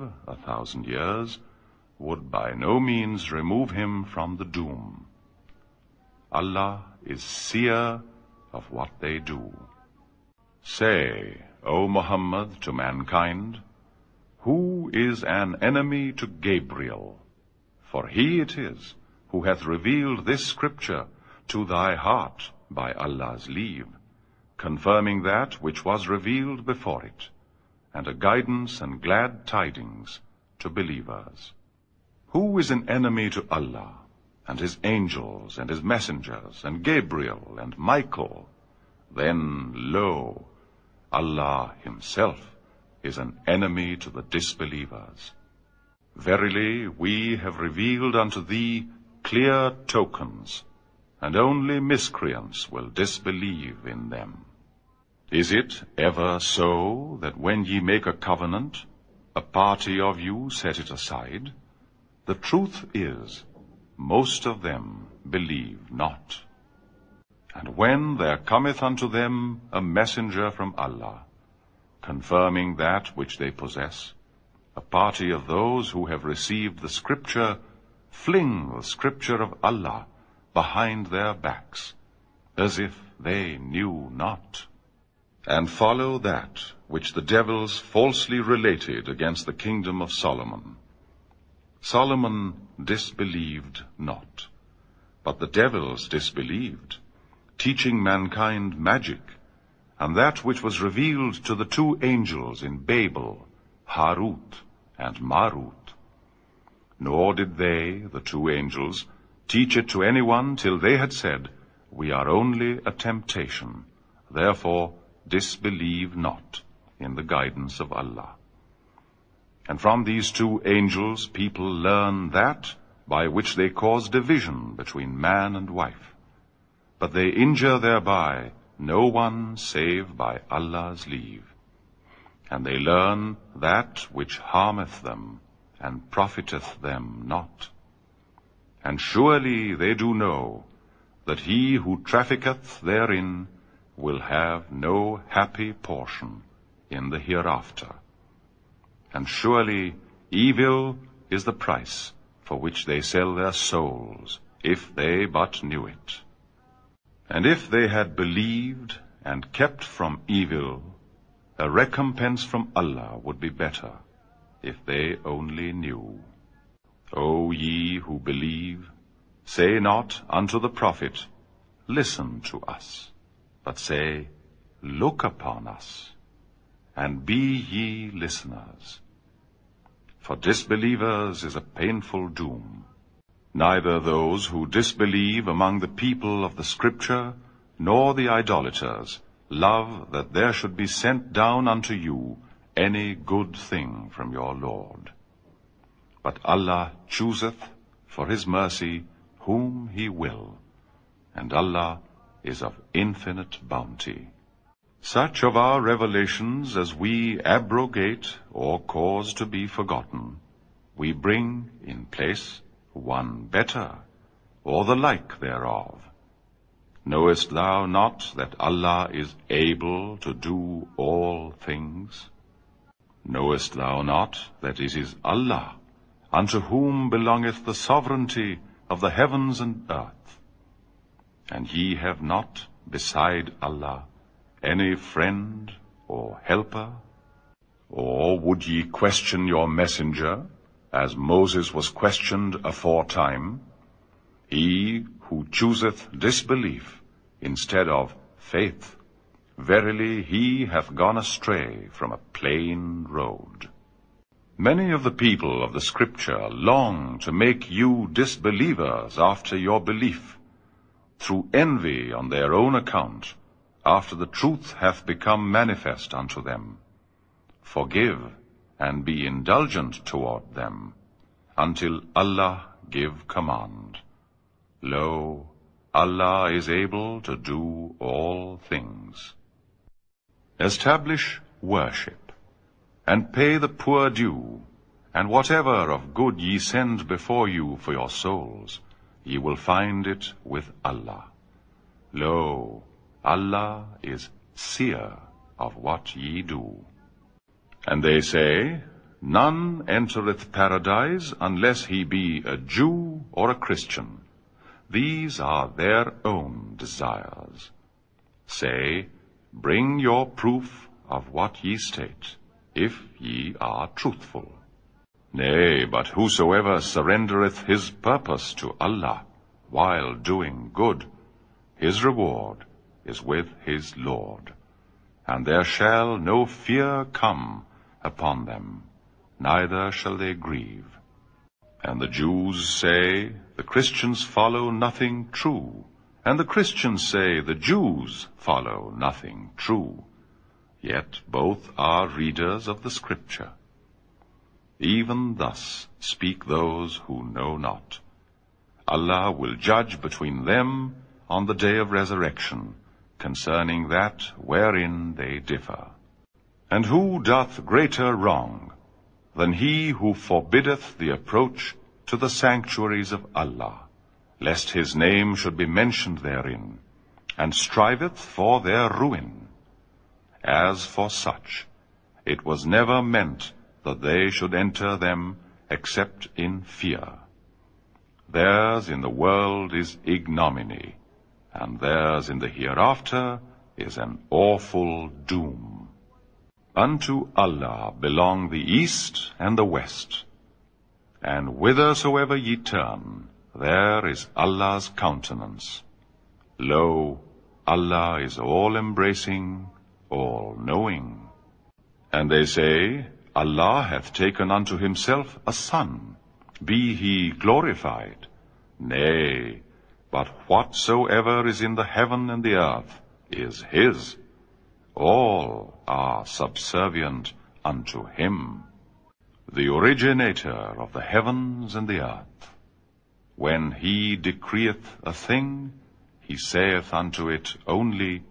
1,000 years would by no means remove him from the doom. Allah is seer of what they do. Say, O Muhammad, to mankind, who is an enemy to Gabriel? For he it is who hath revealed this scripture to thy heart by Allah's leave, confirming that which was revealed before it, and a guidance and glad tidings to believers. Who is an enemy to Allah, and his angels, and his messengers, and Gabriel, and Michael? Then, lo, Allah himself is an enemy to the disbelievers. Verily, we have revealed unto thee clear tokens, and only miscreants will disbelieve in them. Is it ever so that when ye make a covenant, a party of you set it aside? The truth is, most of them believe not. And when there cometh unto them a messenger from Allah, confirming that which they possess, a party of those who have received the scripture fling the scripture of Allah behind their backs, as if they knew not, and follow that which the devils falsely related against the kingdom of Solomon. Solomon disbelieved not, but the devils disbelieved, teaching mankind magic, and that which was revealed to the two angels in Babel, Harut and Marut. Nor did they, the two angels, teach it to anyone till they had said, We are only a temptation, therefore disbelieve not in the guidance of Allah. And from these two angels people learn that by which they cause division between man and wife, but they injure thereby no one save by Allah's leave. And they learn that which harmeth them, and profiteth them not. And surely they do know that he who trafficketh therein will have no happy portion in the hereafter. And surely evil is the price for which they sell their souls, if they but knew it. And if they had believed and kept from evil, a recompense from Allah would be better, if they only knew. O ye who believe, say not unto the prophet, Listen to us, but say, Look upon us, and be ye listeners. For disbelievers is a painful doom. Neither those who disbelieve among the people of the Scripture, nor the idolaters, love that there should be sent down unto you any good thing from your Lord. But Allah chooseth for his mercy whom he will, and Allah is of infinite bounty. Such of our revelations as we abrogate or cause to be forgotten, we bring in place one better, or the like thereof. Knowest thou not that Allah is able to do all things? Knowest thou not that it is Allah, unto whom belongeth the sovereignty of the heavens and earth? And ye have not, beside Allah, any friend or helper? Or would ye question your messenger, as Moses was questioned aforetime? He who chooseth disbelief instead of faith, verily he hath gone astray from a plain road. Many of the people of the Scripture long to make you disbelievers after your belief, through envy on their own account, after the truth hath become manifest unto them. Forgive and be indulgent toward them, until Allah give command. Lo, Allah is able to do all things. Establish worship, and pay the poor due, and whatever of good ye send before you for your souls, ye will find it with Allah. Lo, Allah is seer of what ye do. And they say, None entereth paradise unless he be a Jew or a Christian. These are their own desires. Say, bring your proof of what ye state, if ye are truthful. Nay, but whosoever surrendereth his purpose to Allah while doing good, his reward is with his Lord, and there shall no fear come upon them, neither shall they grieve. And the Jews say, the Christians follow nothing true, and the Christians say, the Jews follow nothing true. Yet both are readers of the Scripture. Even thus speak those who know not. Allah will judge between them on the day of resurrection, concerning that wherein they differ. And who doth greater wrong than he who forbiddeth the approach to the sanctuaries of Allah, lest his name should be mentioned therein, and striveth for their ruin? As for such, it was never meant that they should enter them except in fear. Theirs in the world is ignominy, and theirs in the hereafter is an awful doom. Unto Allah belong the east and the west, and whithersoever ye turn, there is Allah's countenance. Lo, Allah is all-embracing, all-knowing. And they say, Allah hath taken unto himself a son, be he glorified. Nay, but whatsoever is in the heaven and the earth is his. All are subservient unto him, the originator of the heavens and the earth. When he decreeth a thing, he saith unto it only,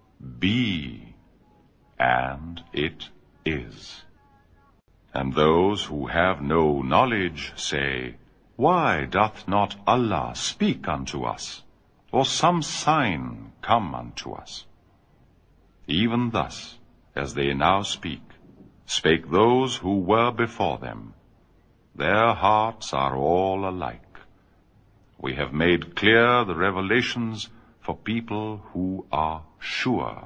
Be, and it is. And those who have no knowledge say, Why doth not Allah speak unto us, or some sign come unto us? Even thus, as they now speak, spake those who were before them. Their hearts are all alike. We have made clear the revelations for people who are sure.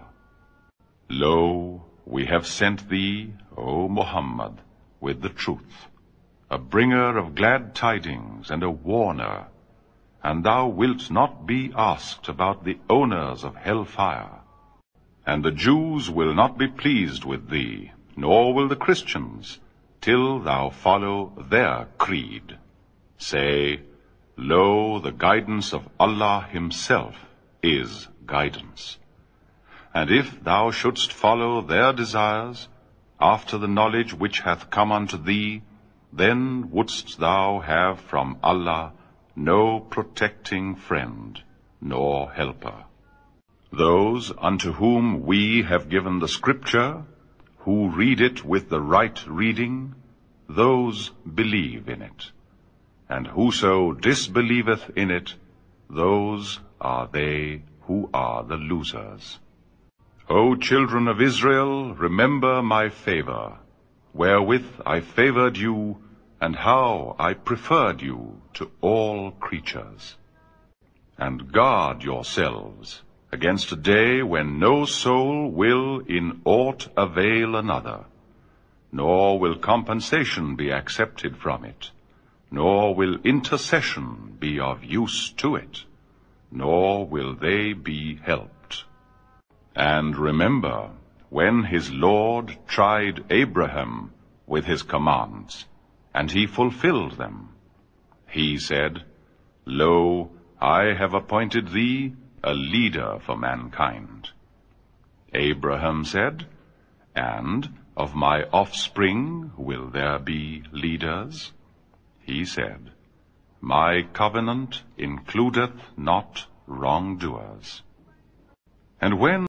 Lo, we have sent thee, O Muhammad, with the truth, a bringer of glad tidings and a warner, and thou wilt not be asked about the owners of hell-fire. And the Jews will not be pleased with thee, nor will the Christians, till thou follow their creed. Say, Lo, the guidance of Allah himself is guidance. And if thou shouldst follow their desires, after the knowledge which hath come unto thee, then wouldst thou have from Allah no protecting friend, nor helper. Those unto whom we have given the Scripture, who read it with the right reading, those believe in it. And whoso disbelieveth in it, those are they who are the losers. O children of Israel, remember my favor, wherewith I favored you, and how I preferred you to all creatures. And guard yourselves against a day when no soul will in aught avail another, nor will compensation be accepted from it, nor will intercession be of use to it, nor will they be helped. And remember, when his Lord tried Abraham with his commands, and he fulfilled them, he said, Lo, I have appointed thee a leader for mankind. Abraham said, And of my offspring will there be leaders? He said, My covenant includeth not wrongdoers. And when